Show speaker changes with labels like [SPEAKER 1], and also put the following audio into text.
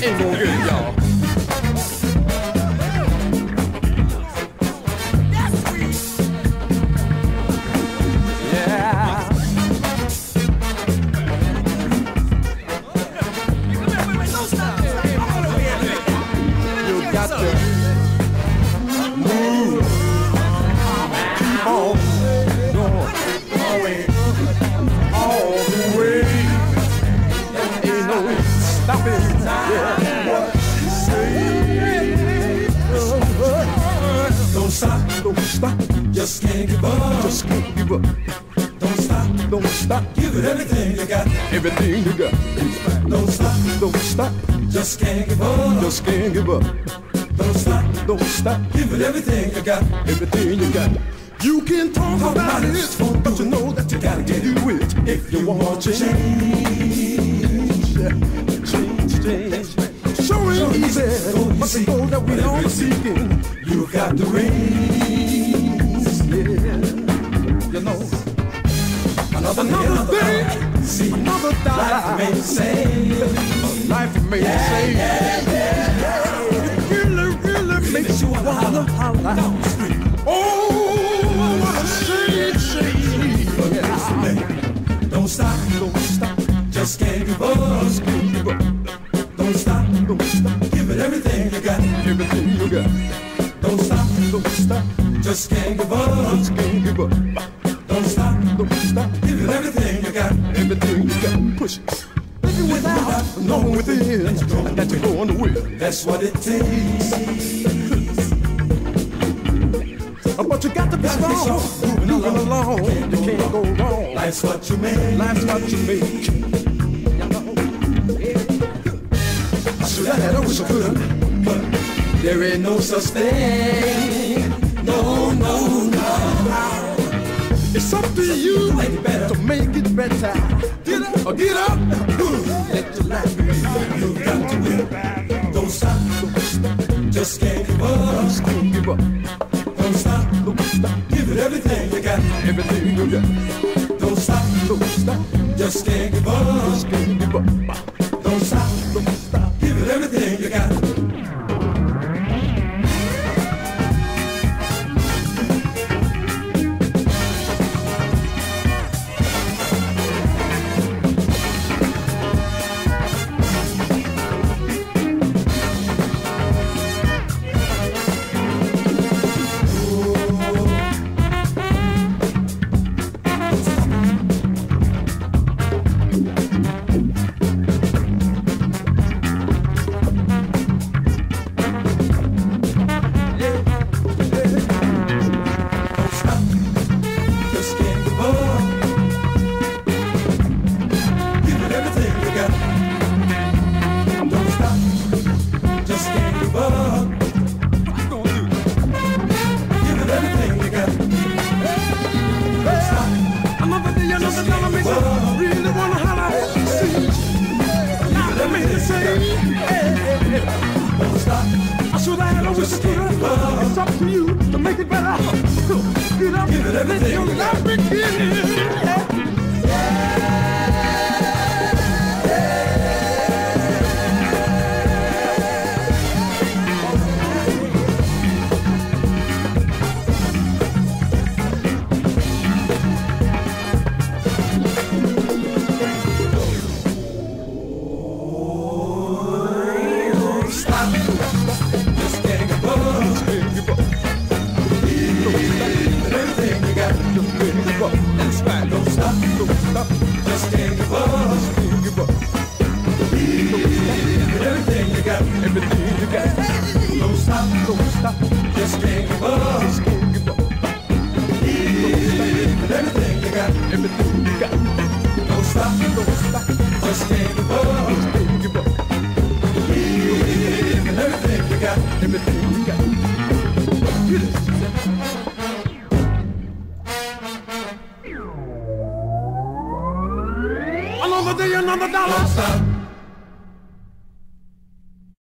[SPEAKER 1] Ain't gonna get it, y'all.
[SPEAKER 2] Just can't give up.
[SPEAKER 1] Just can't give up.
[SPEAKER 2] Don't stop.
[SPEAKER 1] Don't stop.
[SPEAKER 2] Give it everything you got.
[SPEAKER 1] Everything you got.
[SPEAKER 2] Don't stop.
[SPEAKER 1] Don't stop.
[SPEAKER 2] Just can't give up.
[SPEAKER 1] Just can't give up.
[SPEAKER 2] Don't stop.
[SPEAKER 1] Don't stop.
[SPEAKER 2] Give it everything you got.
[SPEAKER 1] Everything you got. You can talk about it, but you know that you gotta get do it if you want to change. Change. So easy, but the goal that we all are seeking,
[SPEAKER 2] you got the rings.
[SPEAKER 1] Yeah, you know. Another day,
[SPEAKER 2] see,
[SPEAKER 1] another die.
[SPEAKER 2] Life remains the same.
[SPEAKER 1] Life remains the same. It really makes you wanna holler down the street. Oh, what a shame.
[SPEAKER 2] Don't stop.
[SPEAKER 1] Don't stop.
[SPEAKER 2] Just can't give up.
[SPEAKER 1] Just can't give up.
[SPEAKER 2] Don't stop.
[SPEAKER 1] Don't stop.
[SPEAKER 2] Give it everything you got.
[SPEAKER 1] Everything you got.
[SPEAKER 2] Don't stop.
[SPEAKER 1] Don't stop.
[SPEAKER 2] Just can't give up.
[SPEAKER 1] Just can't give up.
[SPEAKER 2] Don't stop.
[SPEAKER 1] Don't stop.
[SPEAKER 2] Give it everything you got.
[SPEAKER 1] Everything you got. Push it. Living without, knowing within that you're going to win.
[SPEAKER 2] That's what it takes.
[SPEAKER 1] But you got to be strong. Moving along. You can't go wrong.
[SPEAKER 2] Life's what you make.
[SPEAKER 1] Life's what you make. I should have had a wish good,
[SPEAKER 2] but there ain't no such thing. No.
[SPEAKER 1] It's up to you to make it better. Get up or get up.
[SPEAKER 2] Let your life be. You got to win. Don't stop. Just can't give up.
[SPEAKER 1] Just can't give up.
[SPEAKER 2] Don't stop.
[SPEAKER 1] Don't stop.
[SPEAKER 2] Give it everything you got.
[SPEAKER 1] Everything you got.
[SPEAKER 2] Don't stop.
[SPEAKER 1] Don't stop.
[SPEAKER 2] Just can't give up.
[SPEAKER 1] Just can't give up.
[SPEAKER 2] Don't stop.
[SPEAKER 1] Don't stop.
[SPEAKER 2] Give it everything you got.
[SPEAKER 1] It's up to you to make it better. Get up,
[SPEAKER 2] give it everything.
[SPEAKER 1] Let your life begin.
[SPEAKER 2] Another day, another dollar.